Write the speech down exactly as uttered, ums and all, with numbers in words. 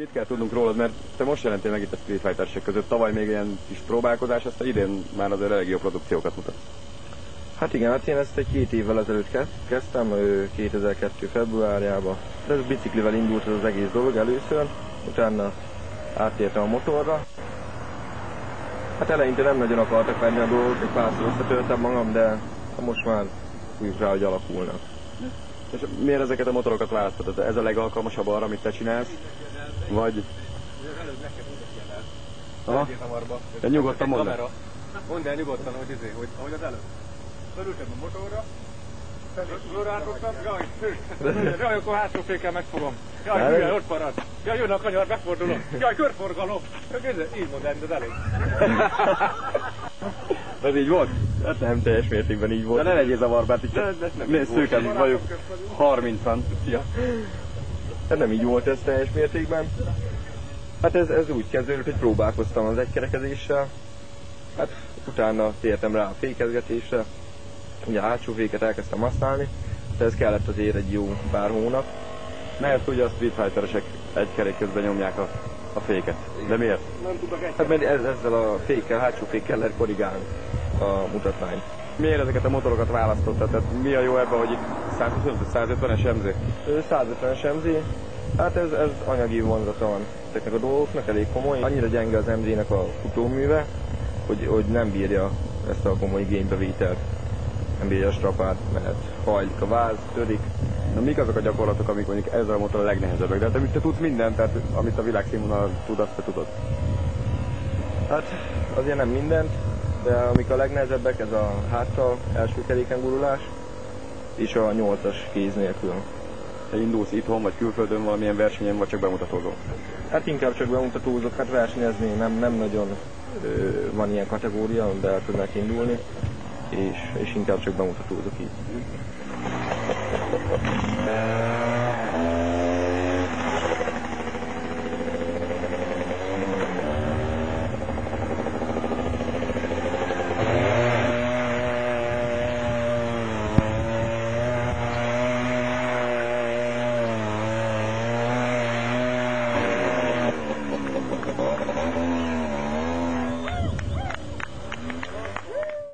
mit kell tudnunk rólad, mert te most jelentél meg itt a Street Fighter-sek között, tavaly még ilyen kis próbálkozás, aztán idén már azért elég jó produkciókat mutat. Hát igen, hát én ezt egy két évvel ezelőtt kezdtem, kétezer-kettő februárjában. Ez biciklivel indult ez az egész dolog először, utána áttértem a motorra. Hát eleinte nem nagyon akartak menni a dolgok, egy párszor összetörtem magam, de most már úgy rá, hogy alakulnak. És miért ezeket a motorokat választod? Ez a legalkalmasabb arra, amit te csinálsz? Vagy... Aha. De nyugodtan mondd el. Mondd el nyugodtan, hogy izé, hogy ahogy az előbb. Fölültem a motorra, fölrántottam, jaj, hű, jaj, akkor hátsó fékkel megfogom. Jaj, hülye, ott marad. Jaj, jön a kanyar, megfordulok. Jaj, körforgalom. Így mondd el, de elég. Ez így volt? Hát nem teljes mértékben így volt. De ne legyél zavarba, hát itt szőken vagyok, harmincan. Ja. Hát nem így volt ez teljes mértékben. Hát ez, ez úgy kezdődött, hogy próbálkoztam az egykerekezéssel. Hát utána tértem rá a fékezgetésre. Ugye a hátsó féket elkezdtem használni, de ez kellett azért egy jó pár hónap. Mert ugye a Street Fighter-esek egy kerék közben nyomják a, a féket. De miért? Nem tudok egy. Hát mert ez, ezzel a fékkel, hátsó fékkel lehet korrigálni a mutatványt. Miért ezeket a motorokat választottad? Tehát mi a jó ebben, hogy itt százötvenes em zé? százötvenes em zé, hát ez, ez anyagi vonzata van ezeknek a dolgoknak, elég komoly. Annyira gyenge az em zének a futóműve, hogy, hogy nem bírja ezt a komoly igénybevételt. Nem bírja a strapát, mert hajlik a váz, törik. Na mik azok a gyakorlatok, amik mondjuk ezzel a motor a legnehezebbek? De te, te tudsz mindent, tehát amit a világszínvonal tud, azt te tudod. Hát azért nem mindent, de amik a legnehezebbek, ez a háttal első keréken gurulás, és a nyolcas kéz nélkül. Te indulsz itthon, vagy külföldön valamilyen versenyen, vagy csak bemutatózol? Hát inkább csak bemutatózok, hát versenyezni nem, nem nagyon ö, van ilyen kategória, amiben el tudnak indulni, és, és inkább csak bemutatózok így.